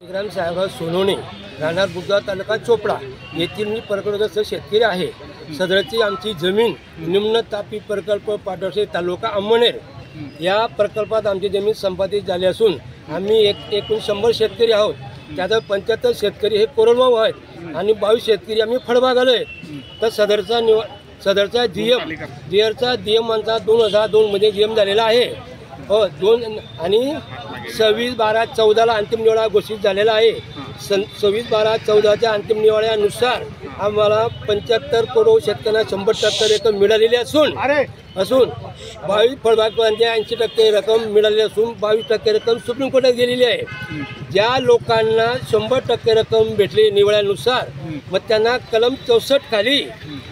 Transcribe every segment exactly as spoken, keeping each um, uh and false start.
शालिग्राम साहेबराव सोनवणे, राहणार बुधगाव, तालुका चोपडा येथील मी प्रकल्पग्रस्त शेतकरी आहे. सदरची आमची जमीन निम्न तापी प्रकल्प पाटोसे, तालुका अंमळनेर या प्रकल्पात आमची जमीन संपादित झाली असून आम्ही एक एकूण शंभर शेतकरी आहोत. त्यात पंच्याहत्तर शेतकरी हे कोरडवाहू आहेत आणि बावीस शेतकरी आम्ही फळबाग आलो आहे. तर सदरचा निव सदरचा G M G एरचा G M आमचा दोन हजार दोनमध्ये जी एम झालेला आहे. हो दोन आणि सव्वीस बारा चौदाला अंतिम निवाडा घोषित झालेला आहे. सन सव्वीस बारा चौदाच्या अंतिम निवाड्यानुसार आम्हाला पंच्याहत्तर करोड शेतकऱ्यांना शंभर टक्के रक्कम मिळालेली असून असून बावीस फळबागवाल्यांची ऐंशी टक्के रक्कम मिळालेली असून बावीस टक्के रक्कम सुप्रीम कोर्टात गेलेली आहे. ज्या लोकांना शंभर टक्के रक्कम भेटली निवड्यानुसार मग त्यांना कलम चौसष्ट खाली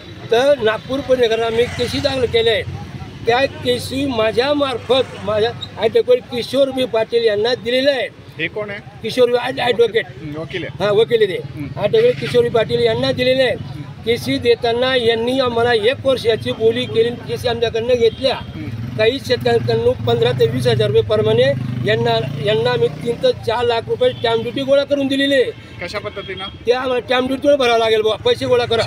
तर नागपूर परिनगरात आम्ही केसी दाखल केले आहेत. त्या केसी माझ्यामार्फत माझ्या ॲडव्होकेट किशोर बी पाटील यांना दिलेले आहेत. हे कोण आहे? किशोर ॲडव्होकेट वकील आहे. हां वकील ते ॲडव्होकेट किशोर पाटील यांना दिलेले आहेत. केसी देताना यांनी आम्हाला एक वर्षाची बोली केली. केसी आमच्याकडनं घेतल्या. काही शेतकऱ्यांकडून पंधरा ते वीस हजार रुपये प्रमाणे यांना यांना आम्ही तीन ते चार लाख रुपये स्टॅम्प ड्युटी गोळा करून दिलेले. कशा पद्धतीनं? त्या आम्हाला स्टॅम्प ड्युटीवर भरावं लागेल बुवा, पैसे गोळा करा.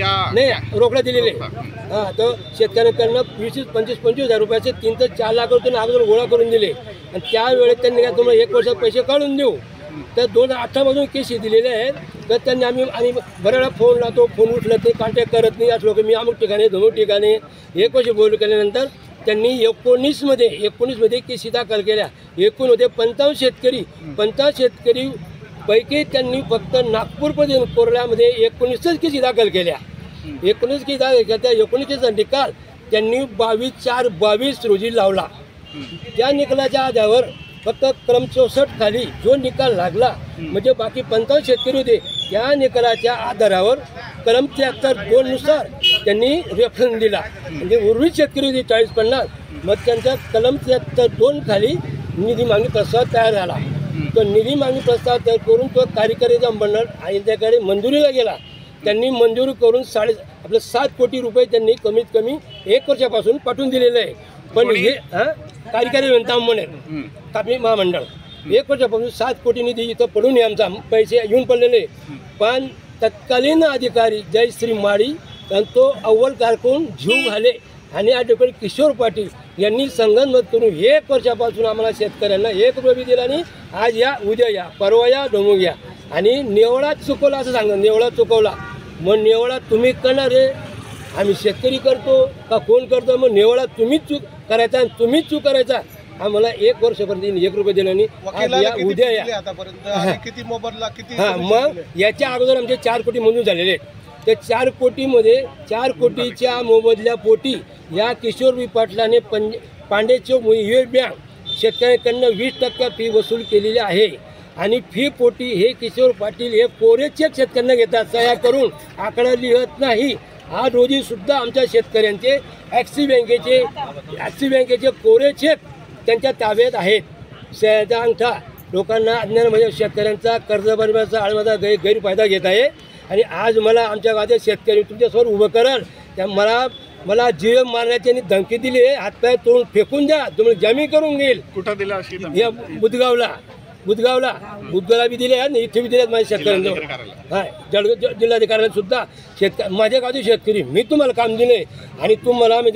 नाही रोकडा दिलेले. हां तर शेतकऱ्यांकडनं वीस पंचवीस पंचवीस हजार रुपयाचे तीन ते चार लाख रुपये अगोदर गोळा करून दिले आणि त्यावेळेस त्यांनी काय तुम्हाला एक वर्षात पैसे काढून देऊ. तर दोन हजार अठरामधून केसी दिलेले आहेत. तर त्यांनी आम्ही आणि बऱ्याच वेळा फोन लावतो, फोन उचलत नाही, कॉन्टॅक्ट करत नाही. असं लोक मी अमुक ठिकाणी धमुक ठिकाणी एक वर्ष बोलू केल्यानंतर त्यांनी एकोणीसमध्ये एकोणीसमध्ये केसी दाखल केल्या. एकूण होते पंचावन्न शेतकरी. पंचावन्न शेतकरी पैकी त्यांनी फक्त नागपूरपर्यंत कोरल्यामध्ये एकोणीसच केसी दाखल केल्या. एकोणीस केसी दाखल केल्या. त्या एकोणीसचा निकाल त्यांनी बावीस चार बावीस रोजी लावला. त्या निकालाच्या आधारावर फक्त क्रम चौसष्ट खाली जो निकाल लागला म्हणजे बाकी पंचावन्न शेतकरी होते त्या निकालाच्या आधारावर कलम त्र्याहत्तर दोननुसार त्यांनी रेफरन्स दिला. म्हणजे उर्वरित शेतकरी होते चाळीस पन्नास. मग त्यांचा कलम त्र्याहत्तर दोन खाली निधी मागणी प्रस्ताव तयार झाला. तो निधी मागणी प्रस्ताव तयार करून तो कार्यकारीचा मंडळ त्यांच्याकडे मंजुरीला गेला. त्यांनी मंजुरी करून साडे आपलं सात कोटी रुपये त्यांनी कमीत कमी एक वर्षापासून पाठवून दिलेलं आहे. पण हे हां कार्यकारी विनंती म्हणेल कापणी महामंडळ एक वर्षापासून सात कोटी निधी इथं पडून आहे. आमचा पैसे येऊन पडलेले. पण तत्कालीन अधिकारी जयश्री माळी आणि तो अव्वल कारकून जीव घाले आणि ॲडव्होकेट किशोर पाटील यांनी संगनमत करून एक वर्षापासून आम्हाला शेतकऱ्यांना एक रुपये बी दिला नाही. आज या उद्या या परवा या ढोमूक या आणि नेवळा चुकवला असं सांगा. नेवळा चुकवला मग नेवळा तुम्ही करणार आहे. आम्ही शेतकरी करतो का कोण करतो? मग नेवळा तुम्हीच चूक करायचा आणि तुम्हीच चूक करायचा. आम्हाला एक वर्षपर्यंत एक रुपये दिला नाही. आज या उद्या या किती मोबदला किती? हां मग याच्या अगोदर आमचे चार कोटी मंजूर झालेले आहेत. त्या चार कोटीमध्ये चार कोटीच्या मोबदल्या पोटी या किशोर बी पाटलाने पंज पांडेचे युए बँक शेतकऱ्यांकडनं वीस टक्के फी वसूल केलेली आहे. आणि फी पोटी हे किशोर पाटील हे कोरे चेक शेतकऱ्यांना घेतात. सह्या करून आकडा लिहत नाही. आज रोजी सुद्धा आमच्या शेतकऱ्यांचे ॲक्सिस बँकेचे ॲक्सिस बँकेचे कोरे चेक त्यांच्या ताब्यात आहेत. सह्याचा अंगठा लोकांना अज्ञान म्हणजे शेतकऱ्यांचा कर्ज भरण्याचा आळमाचा गै गैरफायदा घेत आहे. आणि आज मला आमच्या गावाचे शेतकरी तुमच्यासमोर उभं कराल त्या मला मला जीव मारण्याची आणि धमकी दिली आहे. हातपाय तोडून फेकून द्या तुम्हाला जामीन करून घेईल. कुठं दिला? या बुधगावला बुधगावला बुधगावला बी दिले आणि इथे बी दिलेत माझ्या शेतकऱ्यांजवळ. हां जळगाव जिल्हाधिकाऱ्याला सुद्धा शेतक माझ्या गावचे शेतकरी मी तुम्हाला काम दिले आणि तुम्हाला मी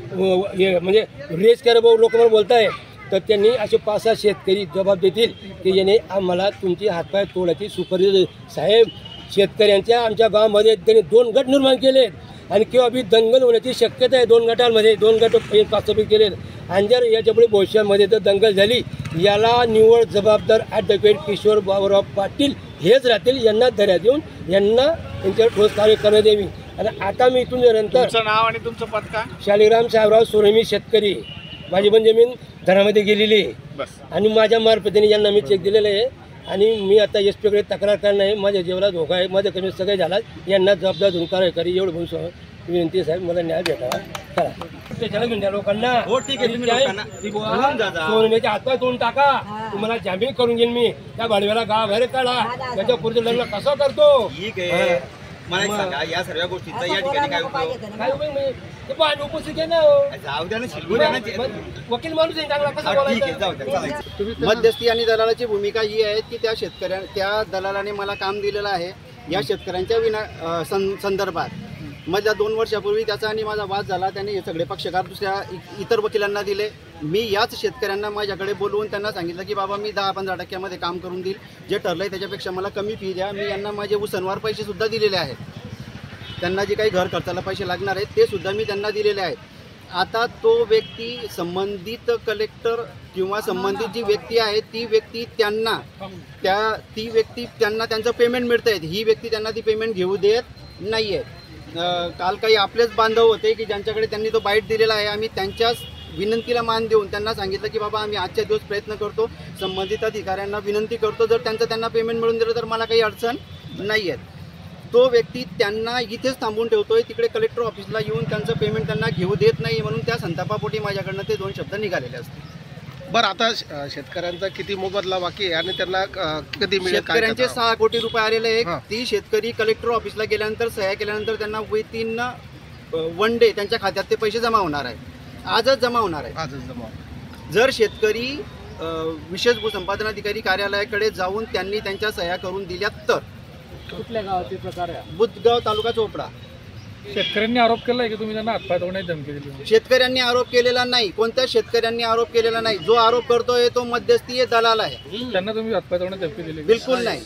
जरासं म्हणजे रेस करा भाऊ लोक मला बोलताय. तर त्यांनी असे पाच सहा शेतकरी जबाब देतील की याने आम्हाला तुमची हातपाय तोडायची सुपारी. साहेब शेतकऱ्यांच्या आमच्या गावामध्ये त्यांनी दोन गट निर्माण केलेत आणि किंवा बी दंगल होण्याची शक्यता आहे. दोन गटांमध्ये दोन गट पाच सहा केलेत आणि जर याच्यापुढे भविष्यामध्ये जर दंगल झाली याला निवड जबाबदार ॲडव्होकेट किशोर बाबूराव पाटील हेच राहतील. यांना धैर्य देऊन यांना यांच्यावर ठोस कार्य करण्यात यावी. आणि आता मी इथून नंतर नाव आणि तुमचं पद का? शालिग्राम साहेबराव सोनवणे शेतकरी. माझी पण जमीन धरामध्ये गेलेली आहे आणि माझ्या मार्फतीने यांना मी चेक दिलेलं आहे. आणि मी आता एस पीकडे तक्रार करणार आहे. माझ्या जीवाला धोका आहे. माझ्या कमी सगळे झाला यांना जबाबदार धरून कार्यकारी एवढं म्हणून विनंती आहे. साहेब मला न्याय भेटावा करा. त्याच्याला घेऊन द्या लोकांना. सोनवण्याच्या हातपाय तोडून टाका. तुम्हाला जामीन करून घेईन मी. त्या भाडव्याला गाव बाहेर काढा. त्याच्या पुढचं लग्न कसं करतो मला एक सांगा या सर्व गोष्टींचा या ठिकाणी काय उपयोग? काय उपयोग म्हणजे ते पण आम्ही उपस्थित आहे ना हो. जाऊ द्या ना, शिलगू द्या ना. मग वकील माणूस आहे चांगला कसा हा, ठीक आहे, बोलायचा? जाऊ द्या, चालायचं. मध्यस्थी आणि दलालाची भूमिका ही आहे की त्या शेतकऱ्या त्या दलालाने मला काम दिलेलं आहे या शेतकऱ्यांच्या विना अ, सं संदर्भात. मधल्या दोन वर्षापूर्वी त्याचा आणि माझा वाद झाला. त्याने हे सगळे पक्षकार दुसऱ्या इ- इतर वकिलांना दिले. मी याच शेतकऱ्यांना माझ्याकडे बोलवून त्यांना सांगितलं की बाबा मी दहा पंधरा टक्क्यामध्ये काम करून देईल, जे ठरलं आहे त्याच्यापेक्षा मला कमी फी द्या. मी यांना माझे उसनवार पैसेसुद्धा दिलेले आहेत. त्यांना जे काही घर खर्चाला पैसे लागणार आहेत ते सुद्धा मी त्यांना दिलेले आहेत. आता तो व्यक्ती संबंधित कलेक्टर किंवा संबंधित जी व्यक्ती आहे ती व्यक्ती त्यांना त्या ती व्यक्ती त्यांना त्यांचं पेमेंट मिळतं आहे, ही व्यक्ती त्यांना ती पेमेंट घेऊ देत नाही आहे. काल काही आपलेच बांधव होते की ज्यांच्याकडे त्यांनी तो बाईट दिलेला आहे. आम्ही त्यांच्याच विनंतीला मान देऊन त्यांना सांगितलं की बाबा आम्ही आजच्या दिवस प्रयत्न करतो, संबंधित अधिकाऱ्यांना विनंती करतो, जर त्यांचं त्यांना पेमेंट मिळून दिलं तर मला काही अडचण नाही आहे. तो व्यक्ती त्यांना इथेच थांबून ठेवतोय, तिकडे कलेक्टर ऑफिसला येऊन त्यांचं पेमेंट त्यांना घेऊ देत नाही, म्हणून त्या संतापापोटी माझ्याकडनं ते दोन शब्द निघालेले असते. बरं, आता श- शेतकऱ्यांचा किती मोबदला बाकी आहे आणि त्यांना अ, कधी मिळेल? काय शेतकऱ्यांचे करता? सहा कोटी रुपये आलेले हां. आहेत. ती शेतकरी कलेक्टर ऑफिसला गेल्यानंतर सह्या केल्यानंतर त्यांना विथिन वन डे त्यांच्या खात्यात ते पैसे जमा होणार आहेत. आजच जमा होणार आहे. आजच जमा. जर शेतकरी अ, विशेष भूसंपादनाधिकारी कार्यालयाकडे जाऊन त्यांनी त्यांच्या सह्या करून दिल्या तर. कुठल्या गावातील प्रकार आहे? बुधगाव तालुका चोपडा. शेतकऱ्यांनी आरोप केलाय की तुम्ही त्यांना हातपाय तोडण्याची धमकी दिली. शेतकऱ्यांनी आरोप केलेला नाही, कोणत्या शेतकऱ्यांनी आरोप केलेला नाही. जो आरोप करतोय तो मध्यस्थीय दलाल आहे. त्यांना तुम्ही हातपाय तोडण्याची धमकी दिली. बिलकुल नाही.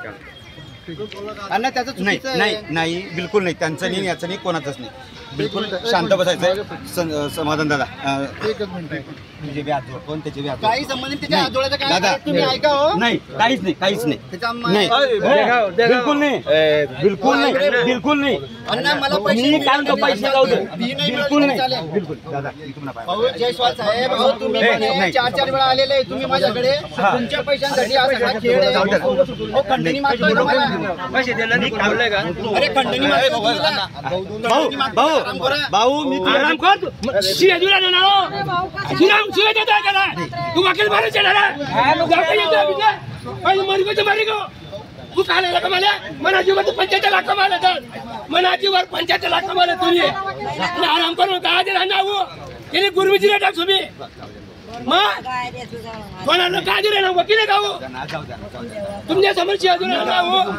आणि त्याचं नाही चुकीचं नाही आहे. नाही बिलकुल नाही, त्यांचं नाही, याचं नाही, कोणाचंच नाही. बिलकुल शांत बसायचं. सं- समाधान दादा अं, एकच मिनिट आहे. तुझे व्याज जोड, कोण त्याचे व्याज जोड. काही संबंधित त्याच्या नाही. हातोड्याचं काय दादा, आहे तुम्ही ऐका हो. नाही काहीच नाही, काहीच नाही. त्याच्या नाही देगाव, देगाव. बिलकुल नाही, बिलकुल नाही, बिलकुल नाही. अण्णा मला पैसे मी काय म्हणतो, पैसे जाऊ दे. फी नाही बिलकुल मिळाली नाही, चालेल. बिलकुल दादा मी तुम्हाला पाय- अहो जयस्वाल साहेब, अहो तुम्ही नाही, पण हे नाही. चार चार वेळा आलेले आहे तुम्ही माझ्याकडे. तुमच्या पैशांसाठी असा हा खेळ आहे. जाऊ द्या. अहो खंडणी मागतोय तुम्हाला. अरे खंडणी मागतोय तुम्हाला. भाऊ भाऊ भाऊ मी तुला आराम कर तू. शिव्या देऊ राहिला ना हो. शिव्या- शिव्या देतो आहे त्याला. तू वकील मारायला चला ना. जाऊ येतो ऑफिसला. काही मारी को तो मारी को. तू काय लागला का मला? मना जीवर पंचायत लाख कमाला तर मना जीवर पंचायत लाख कमाला तुम्ही आणि आराम करून काय दिला ना हो. त्याने गुरमीची रेट टाक तुम्ही. मग कोणाला काय दिलं ना वकील आहे का हो? तुमच्या समोर शिव्या देऊ राहिला ना हो.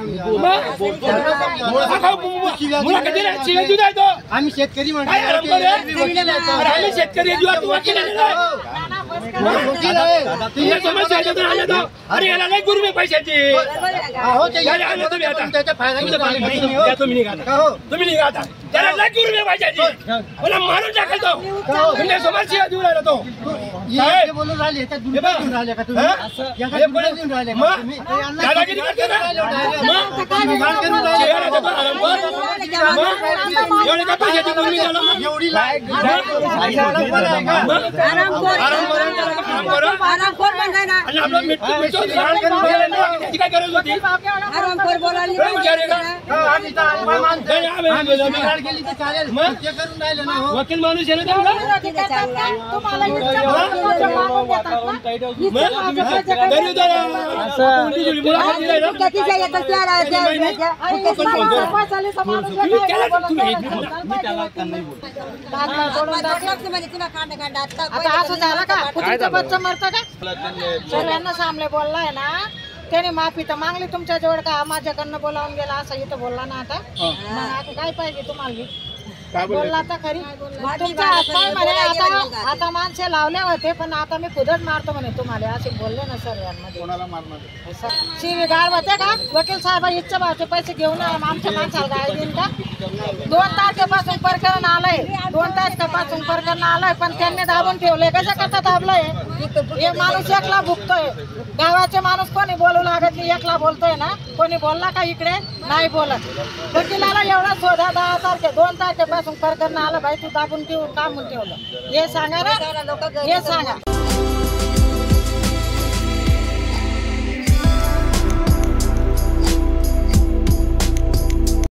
मग मुलाखती रे, शिव्या देऊ राहिला तो. आम्ही शेतकरी काय आराम करू? अरे आम्ही शेतकरी जीवात वकील आहे ना. तुमच्या समोर शिव्या देऊ राहिला तो. अरे याला नाही गुरमी पैशाची. अरे आले तुम्ही आता. तुमचं पाणी नाही. या तुम्ही निघा आता. तुम्ही निघा आता. त्याला नाही गुरमी पैशाची. मला मारून टाकल तो. तुमच्या समोर शिव्या देऊ राहिला तो. साहेब, बोलून राहिले हे बघ. हा? हे पण- मग? दादागिरी करतो ना? मग? शिव्या देतो, आराम कर. मग? एवढे का पैशाची गुरमी झाला मग? एवढी लायक मग? मग? आराम करून त्याला काम करा. आणि आपलं मिठू मिठू ध्यान करून गेलं ना, त्याची काय गरज होती? कोण विचारेगा? नाही, आम्ही- आम्ही- मग? वकील माणूस आहे ना चांगला? गरीब जरा उलटी जुळी मुलाखत दिली ना? तुम्ही केलं का तुम्ही? आता असं झालं का कुत्रीचं बच्चं मरतं का सगळ्यांना सामने बोललाय ना त्याने माफी तर मागली तुमच्या जवळ का माझ्याकडनं बोलावून गेला असं इथं बोलला ना आता मग आता काय पाहिजे तुम्हाला बोलला तर खरी तुमचा हातपाय म्हणे आता आता माणसे लावले होते पण आता मी खुदच मारतो म्हणे तुम्हाला असे बोलले ना सर यांमध्ये शिवी गाळ होते का वकील साहेब इच्छा भावचे पैसे घेऊन आमच्या माणसाला गाळ देऊन का दोन तारखेपासून प्रकरण आलंय दोन तारखेपासून प्रकरण आलंय पण त्यांनी दाबून ठेवलंय कशा करता दाबलंय एक माणूस एकला भुकतोय गावाचे माणूस कोणी बोलू लागत नाही एकला बोलतोय ना कोणी बोलला का इकडे नाही बोलत वकिलाला एवढा शोधा दहा तारखे दोन तारखेपासून प्रकरण आलं भाई तू दाबून ठेवून का म्हणून ठेवलं हे सांगा ना हे सांगा